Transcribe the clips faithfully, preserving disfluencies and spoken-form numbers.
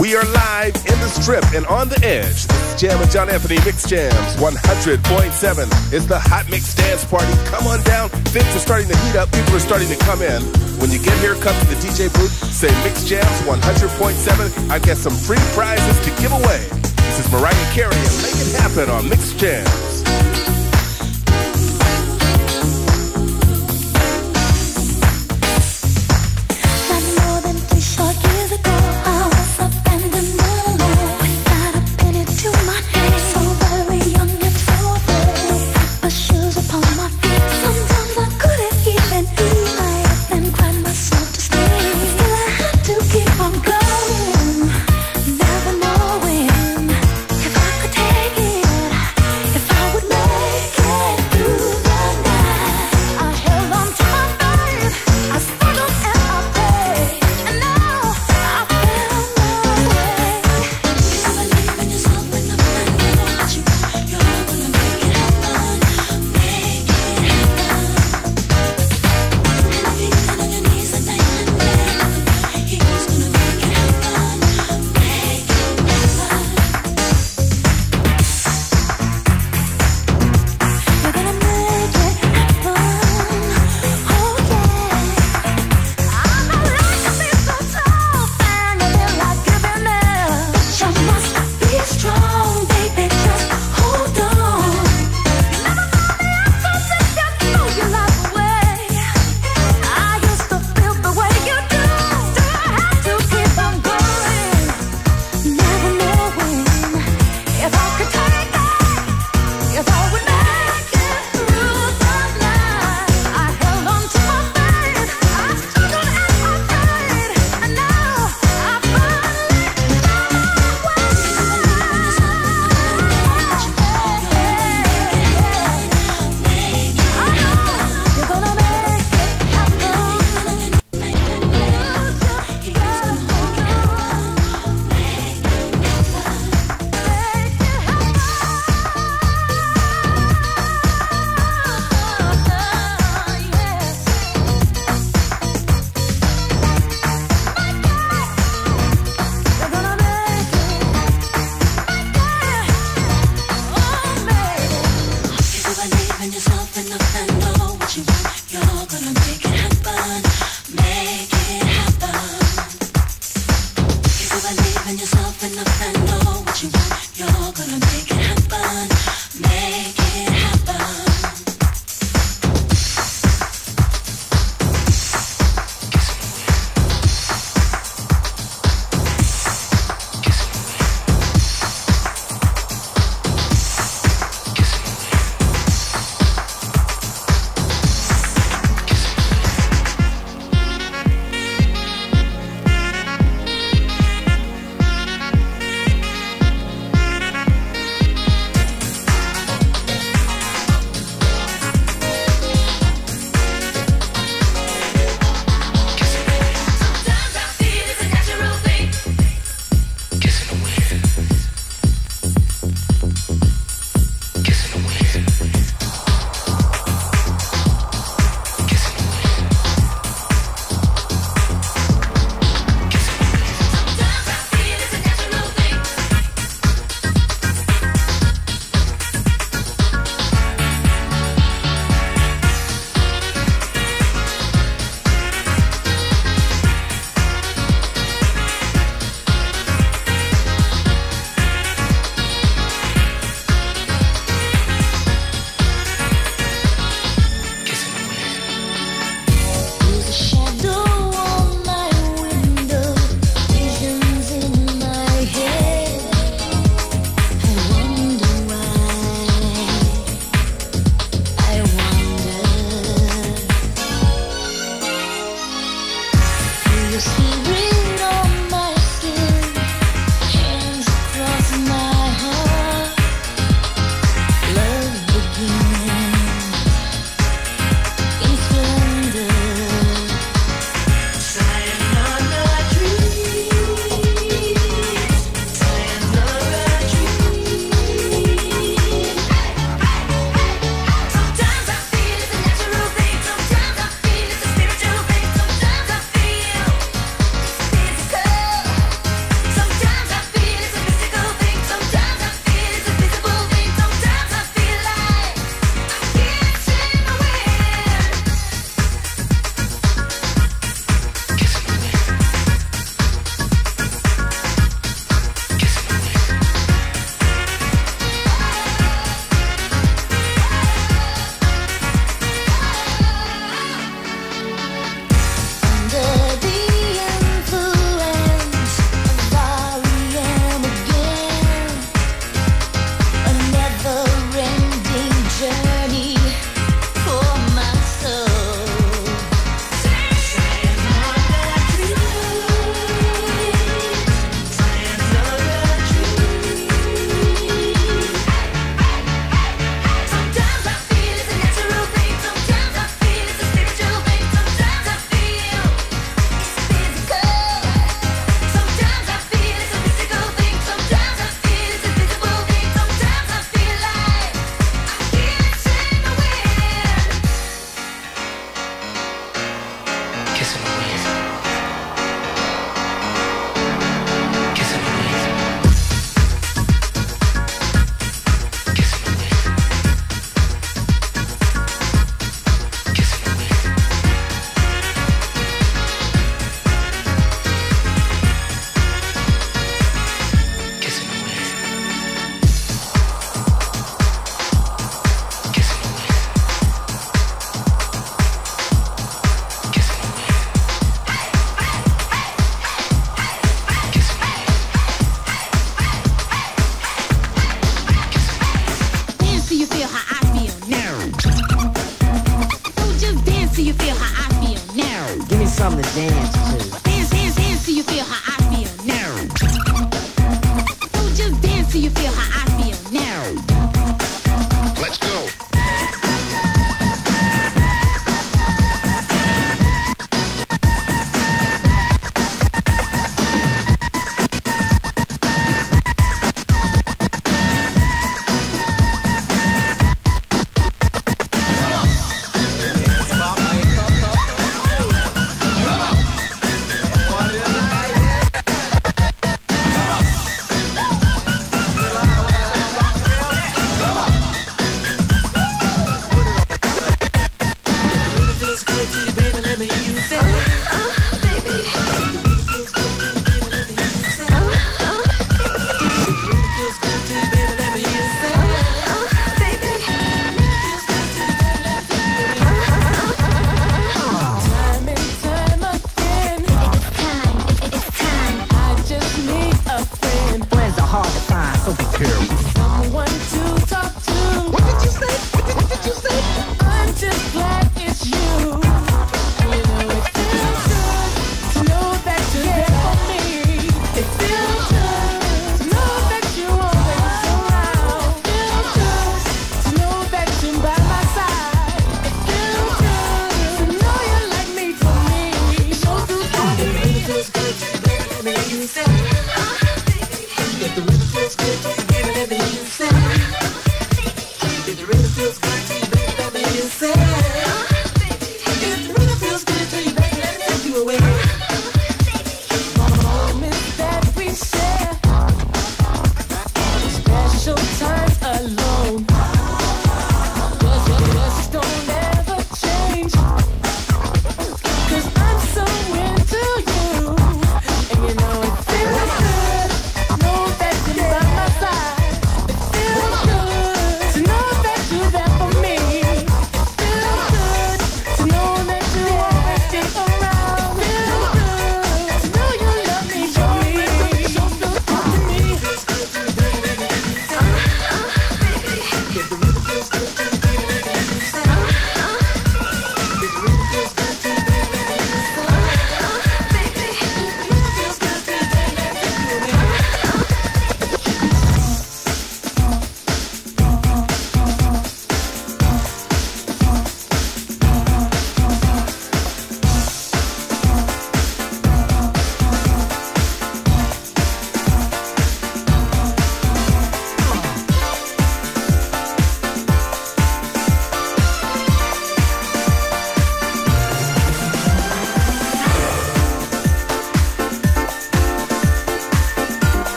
We are live in the Strip and on the edge. This is Jammin John Anthony Mix Jams one hundred point seven. It's the Hot Mix Dance Party. Come on down. Things are starting to heat up. People are starting to come in. When you get here, come to the D J booth. Say Mix Jams one hundred point seven. I've got some free prizes to give away. This is Mariah Carey and Make It Happen on Mix Jams.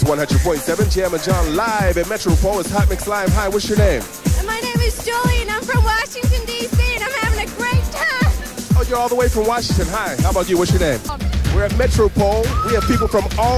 one hundred point seven, Jammin John live at Metropol. It's Hot Mix Live. Hi, what's your name? My name is Julie, and I'm from Washington, D C, and I'm having a great time. Oh, you're all the way from Washington. Hi, how about you? What's your name? We're at Metropol. We have people from all...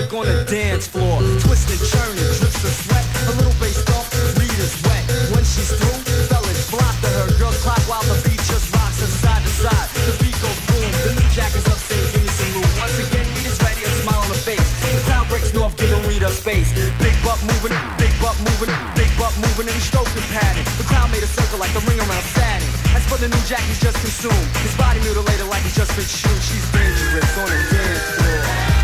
work on the dance floor. Twisting, churning, drips of sweat. A little bass thump, Rita's wet. When she's through, fellas flock to her. Girls clock while the beat just rocks from side to side. The beat goes boom, the new jack is up saying give me some room. Once again, Rita's ready, a smile on her face. The crowd breaks north, giving Rita space. Big butt moving, big butt moving, big butt moving, and he's stroking pattern. The crowd made a circle like the ring around Saturn. As for the new jack, he's just consumed. His body mutilated like he's just been chewed. She's dangerous on the dance floor.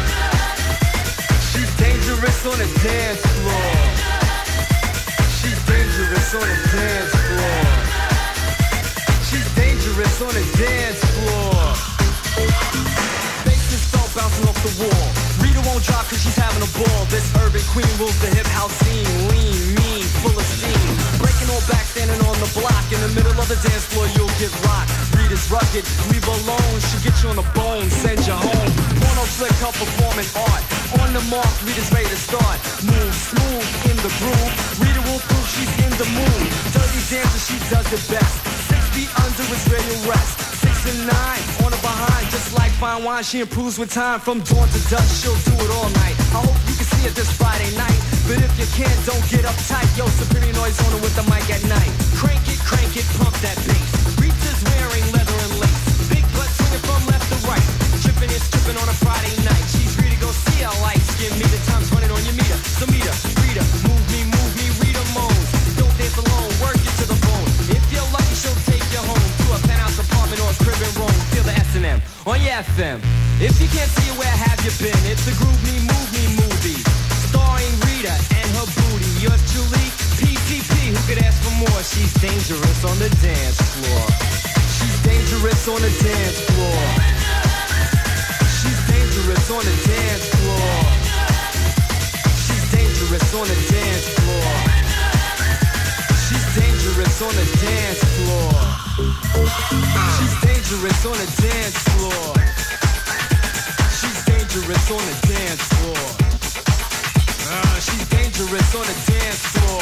She's dangerous on the dance floor. She's dangerous on the dance floor. She's dangerous on the dance floor. Bass is start bouncing off the wall. Rita won't drop cause she's having a ball. This urban queen rules the hip house scene. Lean, mean, full of steam. Breaking all back, standing on the block. In the middle of the dance floor, you'll get rocked. Rita's rugged, leave her alone. She'll get you on the bone, send you home. Porno flick, her performing art. On the mark, Rita's ready to start. Move smooth in the groove. Rita will prove she's in the mood. Dirty dancer, she does it best. Six feet under is where you rest. Six and nine, on her behind. Just like fine wine, she improves with time. From dawn to dusk, she'll do it all night. I hope you can see her this Friday night. But if you can't, don't get uptight. Yo, superior noise on her with the mic at night. Crank it, crank it, pump that bass. Rita's wearing leather and lace. Big butt swinging from left to right. Tripping and stripping on a Friday night. She's free to go see her light skin. Meter time's running on your meter. So meter, Rita, move me, move me, Rita moans. Don't dance alone, work it to the bone. If you're lucky, she'll take you home to a penthouse apartment or a crib in Rome. Feel the S and M on your F M. If you can't see it, where have you been? It's the Groove Me, Move Me movie. Starring Rita and her booty. Yours truly, P T P. Who could ask for more? She's dangerous on the dance floor. She's dangerous on the dance floor. She's dangerous on the dance floor. She's dangerous on the dance floor. She's dangerous on the dance floor. She's dangerous on the dance floor. She's dangerous on the dance floor. Uh, she's dangerous on the dance floor.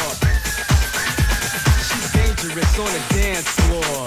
She's dangerous on the dance floor.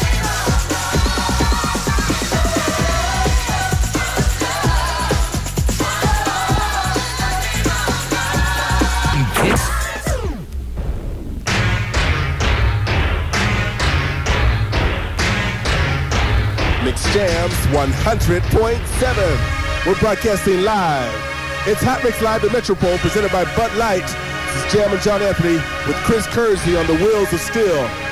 Jamz one hundred point seven. We're broadcasting live. It's Hot Mix Live at Metropol, presented by Bud Light. This is Jammin John Anthony with Chris Kersey on the Wheels of Steel.